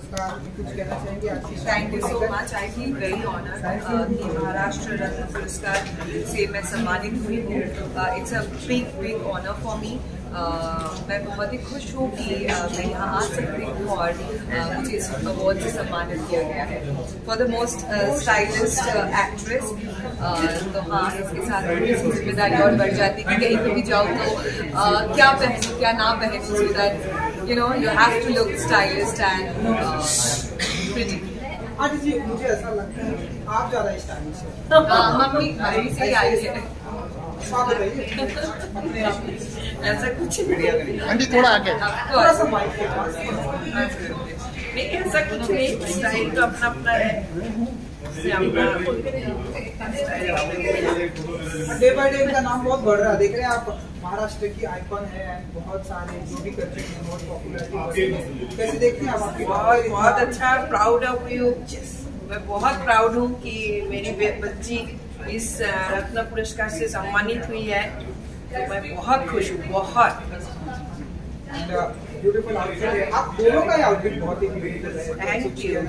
पुरस्कार कुछ कहना चाहेंगे आपकी? Thank you so much. I feel very honoured कि महाराष्ट्र रत्न पुरस्कार से मैं सम्मानित हुई हूँ। It's a big honour for me. मैं बहुत ही खुश हूँ कि मैं यहाँ आ सकती हूँ और मुझे इस अवार्ड से सम्मानित किया गया है for the most stylist actress. तो हाँ, इसके साथ थोड़ी सी जिम्मेदारी और बढ़ जाती है कि कहीं पर भी जाओ तो क्या पहनूं क्या ना पहनूं, so that you know you have to look stylist and pretty. आज जी मुझे ऐसा लगता है कि आप ज़्यादा स्टाइलिश हैं। मम्मी से ही आई है। ऐसा कुछ नहीं। आंटी थोड़ा आगे, थोड़ा सा माइक के पास। नहीं, ऐसा कुछ नहीं, स्टाइल तो अपना अपना है। डे बाय डे इनका नाम बहुत बढ़ रहा है। देख रहे हैं आप, महाराष्ट्र की आइकॉन है, बहुत सारे जो भी करते हैं बहुत पॉपुलरिटी। कैसे देखते हैं आप? आपकी बहुत अच्छा, प्राउड ऑफ यू। मैं बहुत प्राउड हूँ कि मेरी बच्ची इस रत्न पुरस्कार से सम्मानित हुई है। तो मैं बहुत खुश हूँ, बहुत। ब्यूटीफुल आउटफिट है। आप दोनों का आउटफिट बहुत ही ब्यूटीफुल है। Thank you.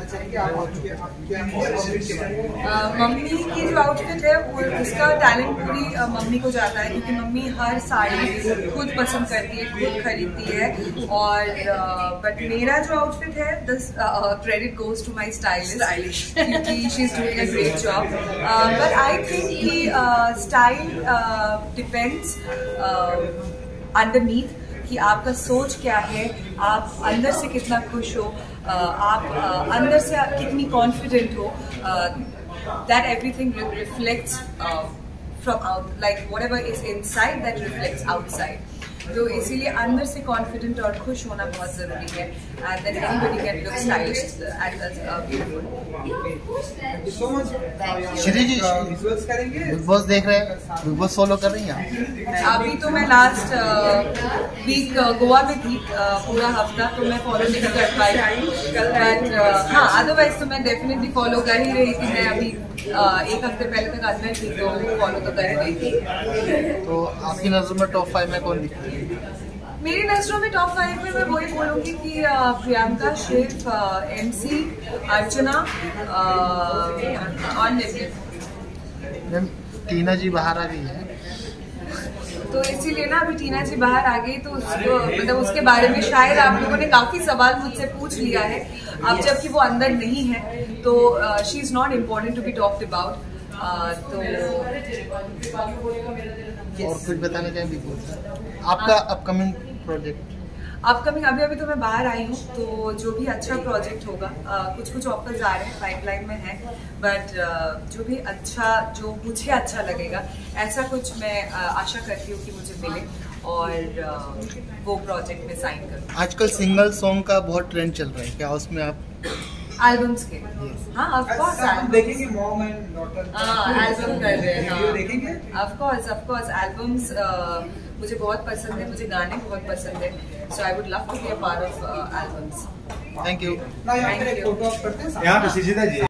मम्मी की जो आउटफिट है वो उसका टैलेंट पूरी मम्मी को जाता है, क्योंकि मम्मी हर साड़ी खुद पसंद करती है, खुद खरीदती है। और बट मेरा जो आउटफिट है, this credit goes to my stylist, क्योंकि she is doing a great job. But I think कि स्टाइल डिपेंड्स अंडरनीथ कि आपका सोच क्या है, आप अंदर से कितना खुश हो, आप अंदर से कितनी कॉन्फिडेंट हो। That everything reflects from out, like whatever is inside that reflects outside. तो इसीलिए अंदर से कॉन्फिडेंट और खुश होना बहुत जरूरी है, and then anybody can look stylish and beautiful. Thank you so much. Shri ji visuals करेंगे, बिग बॉस देख रहे हैं, बिग बॉस फॉलो कर रही हैं? अभी तो मैं लास्ट वीक गोवा में थी, पूरा हफ्ता, तो मैं फॉलो नहीं कर पाई। बट हाँ, अदरवाइज तो मैं डेफिनेटली फॉलो कर ही रही थी। मैं अभी एक हफ्ते पहले तक अंदर थी, तो फॉलो तो कर रही थी। तो आपकी नजर में टॉप 5 में कौन दिखती है? मेरी नजरों में टॉप 5 में मैं वही बोलूँगी कि प्रियंका, शिव, MC, अर्चना और नितिन। मैम टीना जी बाहर आ गई है, तो इसीलिए ना अभी टीना जी बाहर आ गई, तो उसको मतलब उसके बारे में शायद आप लोगों ने काफी सवाल मुझसे पूछ लिया है। अब जबकि वो अंदर नहीं है, तो she is not important to be talked about. तो और कुछ बताना चाहें बिग बॉस आपका अपकमिंग प्रोजेक्ट? अपकमिंग अभी तो मैं बाहर आई हूँ, तो जो भी अच्छा प्रोजेक्ट होगा, कुछ ऑफर्स आ रहे हैं, पाइपलाइन में है। बट जो भी अच्छा, जो मुझे अच्छा लगेगा, ऐसा कुछ मैं आशा करती हूँ कि मुझे मिले और वो प्रोजेक्ट में साइन करूँ। आजकल सिंगल सॉन्ग का बहुत ट्रेंड चल रहा है, क्या उसमें आप? एल्बम्स के? हाँ, ऑफ कोर्स हम देखेंगे मॉम एंड डॉटर। एल्बम कर रहे हैं, वीडियो देखेंगे। ऑफ कोर्स एल्बम्स मुझे बहुत पसंद है, मुझे गाने बहुत पसंद है, so I would love to be a part of albums. Thank you. ना यहाँ पे एक फोटो आप करते हैं यहाँ पे